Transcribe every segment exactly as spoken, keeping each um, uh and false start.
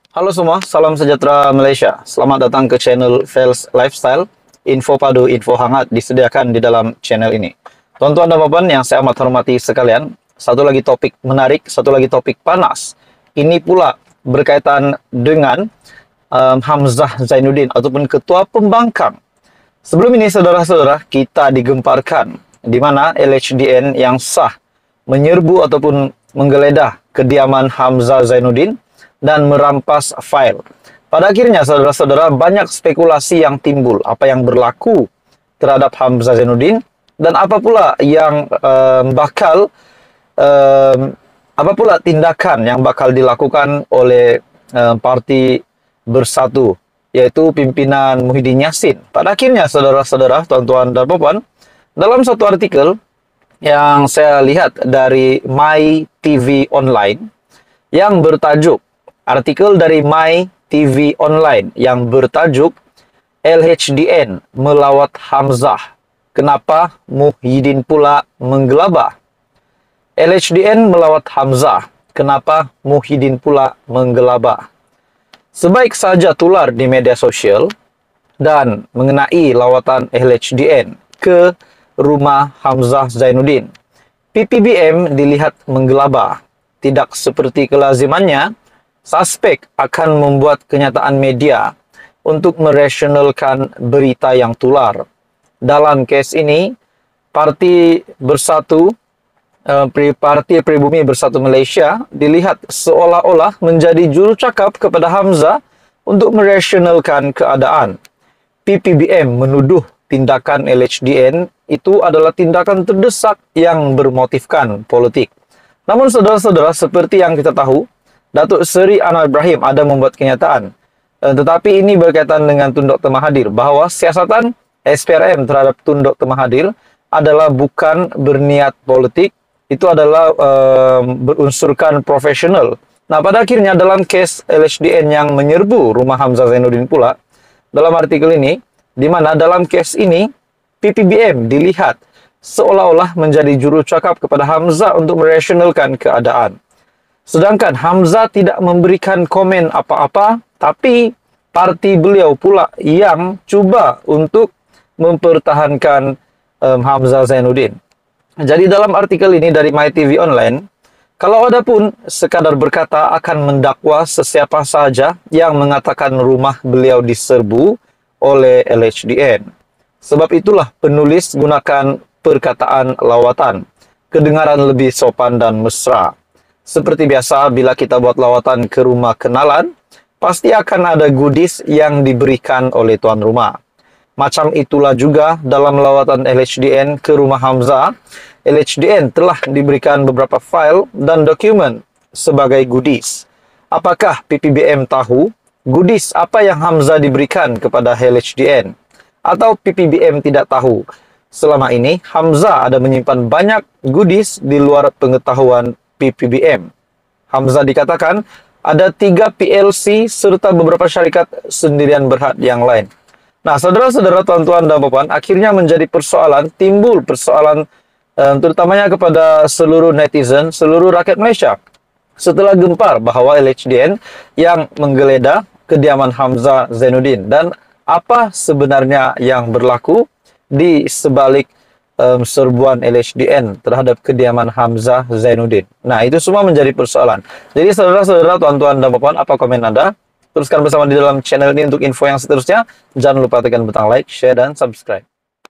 Halo semua, salam sejahtera Malaysia. Selamat datang ke channel Fels Lifestyle. Info padu, info hangat disediakan di dalam channel ini. Tuan-tuan dan puan yang saya amat hormati sekalian, satu lagi topik menarik, satu lagi topik panas. Ini pula berkaitan dengan um, Hamzah Zainuddin ataupun Ketua Pembangkang. Sebelum ini saudara-saudara, kita digemparkan di mana L H D N yang sah menyerbu ataupun menggeledah kediaman Hamzah Zainuddin dan merampas file. Pada akhirnya, saudara-saudara, banyak spekulasi yang timbul. Apa yang berlaku terhadap Hamzah Zainuddin dan apa pula yang um, bakal um, apa pula tindakan yang bakal dilakukan oleh um, Parti Bersatu, yaitu pimpinan Muhyiddin Yassin. Pada akhirnya, saudara-saudara, tuan-tuan dan puan, dalam satu artikel yang saya lihat dari My T V Online yang bertajuk Artikel dari My T V Online yang bertajuk L H D N melawat Hamzah, kenapa Muhyiddin pula menggelabah? L H D N melawat Hamzah, kenapa Muhyiddin pula menggelabah? Sebaik saja tular di media sosial dan mengenai lawatan L H D N ke rumah Hamzah Zainuddin, P P B M dilihat menggelabah. Tidak seperti kelazimannya, suspek akan membuat kenyataan media untuk merasionalkan berita yang tular. Dalam kes ini, Parti Bersatu, eh, Parti Pribumi Bersatu Malaysia dilihat seolah-olah menjadi juru cakap kepada Hamzah untuk merasionalkan keadaan. P P B M menuduh tindakan L H D N itu adalah tindakan terdesak yang bermotifkan politik. Namun saudara-saudara, seperti yang kita tahu, Datuk Seri Anwar Ibrahim ada membuat kenyataan. Eh, tetapi ini berkaitan dengan Tun Doktor Mahathir, bahawa siasatan S P R M terhadap Tun Doktor Mahathir adalah bukan berniat politik, itu adalah eh, berunsurkan profesional. Nah, pada akhirnya dalam kes L H D N yang menyerbu rumah Hamzah Zainuddin pula, dalam artikel ini, di mana dalam kes ini, P P B M dilihat seolah-olah menjadi juru cakap kepada Hamzah untuk merasionalkan keadaan. Sedangkan Hamzah tidak memberikan komen apa-apa, tapi parti beliau pula yang cuba untuk mempertahankan um, Hamzah Zainuddin. Jadi dalam artikel ini dari My T V Online, kalau ada pun sekadar berkata akan mendakwa sesiapa saja yang mengatakan rumah beliau diserbu oleh L H D N. Sebab itulah penulis gunakan perkataan lawatan, kedengaran lebih sopan dan mesra. Seperti biasa, bila kita buat lawatan ke rumah kenalan, pasti akan ada goodies yang diberikan oleh tuan rumah. Macam itulah juga dalam lawatan L H D N ke rumah Hamzah, L H D N telah diberikan beberapa file dan dokumen sebagai goodies. Apakah P P B M tahu goodies apa yang Hamzah diberikan kepada L H D N? Atau P P B M tidak tahu? Selama ini, Hamzah ada menyimpan banyak goodies di luar pengetahuan P P B M. Hamzah dikatakan ada tiga P L C serta beberapa syarikat sendirian berhad yang lain. Nah, saudara-saudara, tuan-tuan dan puan, akhirnya menjadi persoalan, timbul persoalan eh, terutamanya kepada seluruh netizen, seluruh rakyat Malaysia. Setelah gempar bahawa L H D N yang menggeledah kediaman Hamzah Zainuddin dan apa sebenarnya yang berlaku di sebalik um, serbuan L H D N terhadap kediaman Hamzah Zainuddin. Nah, itu semua menjadi persoalan. Jadi saudara-saudara, tuan-tuan dan puan, apa komen Anda? Teruskan bersama di dalam channel ini untuk info yang seterusnya. Jangan lupa tekan butang like, share, dan subscribe.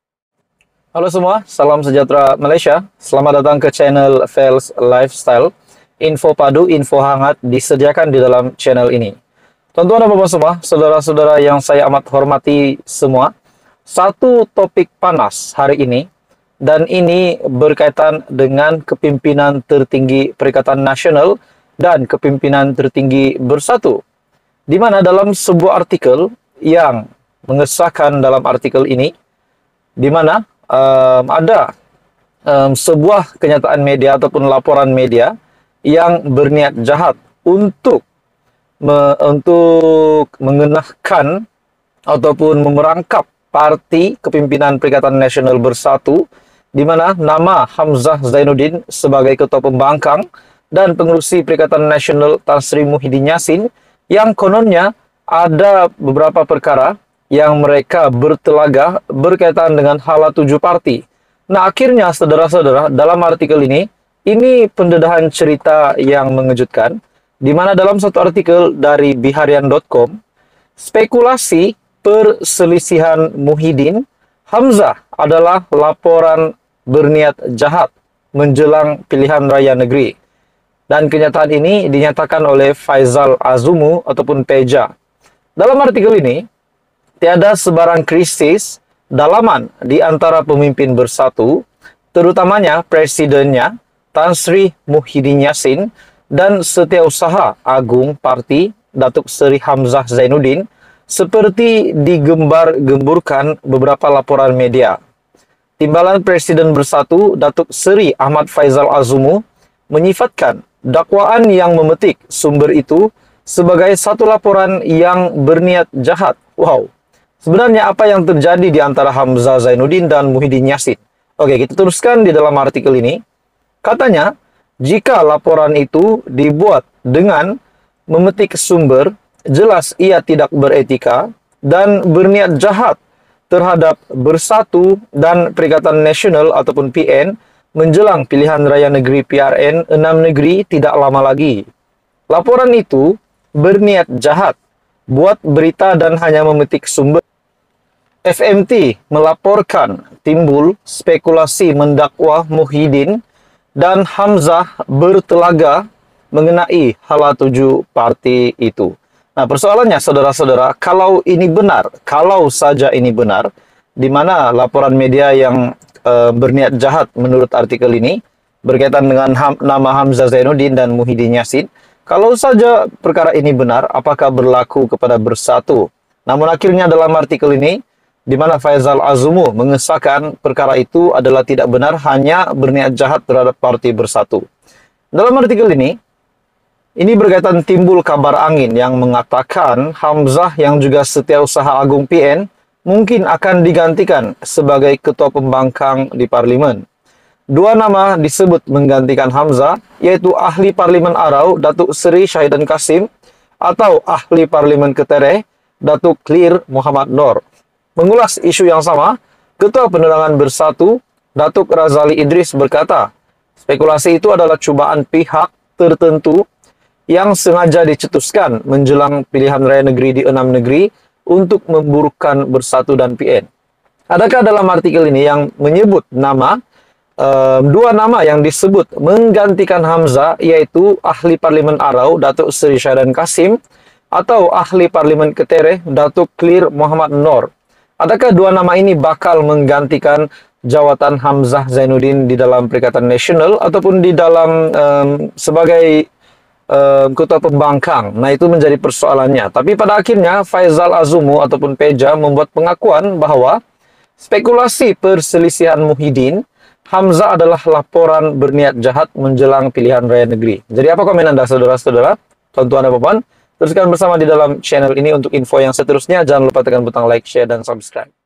Halo semua, salam sejahtera Malaysia. Selamat datang ke channel Fels Lifestyle. Info padu, info hangat disediakan di dalam channel ini. Tuan-tuan dan puan semua, saudara-saudara yang saya amat hormati semua, satu topik panas hari ini, dan ini berkaitan dengan kepimpinan tertinggi Perikatan Nasional dan kepimpinan tertinggi Bersatu, di mana dalam sebuah artikel yang mengesahkan dalam artikel ini, di mana um, ada um, sebuah kenyataan media ataupun laporan media yang berniat jahat untuk Me, untuk mengenahkan ataupun memerangkap parti kepimpinan Perikatan Nasional Bersatu, di mana nama Hamzah Zainuddin sebagai Ketua Pembangkang dan Pengerusi Perikatan Nasional Tan Sri Muhyiddin Yassin yang kononnya ada beberapa perkara yang mereka bertelaga berkaitan dengan hala tujuh parti. Nah, akhirnya saudara-saudara, dalam artikel ini, ini pendedahan cerita yang mengejutkan, di mana dalam satu artikel dari biharian dot com, spekulasi perselisihan Muhyiddin Hamzah adalah laporan berniat jahat menjelang pilihan raya negeri. Dan kenyataan ini dinyatakan oleh Faisal Azumu ataupun Peja. Dalam artikel ini, tiada sebarang krisis dalaman di antara pemimpin bersatu, terutamanya presidennya Tan Sri Muhyiddin Yassin dan Setiausaha Agung Parti Datuk Seri Hamzah Zainuddin, seperti digembar-gemburkan beberapa laporan media. Timbalan Presiden Bersatu Datuk Seri Ahmad Faisal Azumu menyifatkan dakwaan yang memetik sumber itu sebagai satu laporan yang berniat jahat. Wow. Sebenarnya apa yang terjadi di antara Hamzah Zainuddin dan Muhyiddin Yassin? Oke, kita teruskan di dalam artikel ini. Katanya, jika laporan itu dibuat dengan memetik sumber, jelas ia tidak beretika dan berniat jahat terhadap Bersatu dan Perikatan Nasional ataupun P N menjelang pilihan raya negeri P R N enam negeri tidak lama lagi. Laporan itu berniat jahat, buat berita dan hanya memetik sumber. F M T melaporkan timbul spekulasi mendakwa Muhyiddin dan Hamzah bertelaga mengenai hala tujuh parti itu. Nah, persoalannya saudara-saudara, kalau ini benar, kalau saja ini benar, di mana laporan media yang e, berniat jahat menurut artikel ini berkaitan dengan ham, nama Hamzah Zainuddin dan Muhyiddin Yassin, kalau saja perkara ini benar, apakah berlaku kepada Bersatu? Namun akhirnya dalam artikel ini, di mana Faisal Azumu mengesahkan perkara itu adalah tidak benar, hanya berniat jahat terhadap parti Bersatu. Dalam artikel ini, ini berkaitan timbul kabar angin yang mengatakan Hamzah yang juga Setiausaha Agung P N mungkin akan digantikan sebagai ketua pembangkang di parlimen. Dua nama disebut menggantikan Hamzah, yaitu ahli parlimen Arau Datuk Seri Syahidan Kasim atau ahli parlimen Ketereh Datuk Clear Muhammad Nur. Mengulas isu yang sama, Ketua Penerangan Bersatu Datuk Razali Idris berkata, spekulasi itu adalah cubaan pihak tertentu yang sengaja dicetuskan menjelang pilihan raya negeri di enam negeri untuk memburukkan Bersatu dan P N. Adakah dalam artikel ini yang menyebut nama, um, dua nama yang disebut menggantikan Hamzah, yaitu ahli parlimen Arau Datuk Seri Syahidan Kasim atau ahli parlimen Ketereh Datuk Clear Muhammad Nur? Adakah dua nama ini bakal menggantikan jawatan Hamzah Zainuddin di dalam Perikatan Nasional ataupun di dalam um, sebagai um, ketua pembangkang? Nah, itu menjadi persoalannya. Tapi pada akhirnya Faisal Azumu ataupun Peja membuat pengakuan bahwa spekulasi perselisihan Muhyiddin Hamzah adalah laporan berniat jahat menjelang pilihan raya negeri. Jadi apa komen Anda saudara-saudara? Tuan-tuan dan puan, teruskan bersama di dalam channel ini untuk info yang seterusnya. Jangan lupa tekan butang like, share, dan subscribe.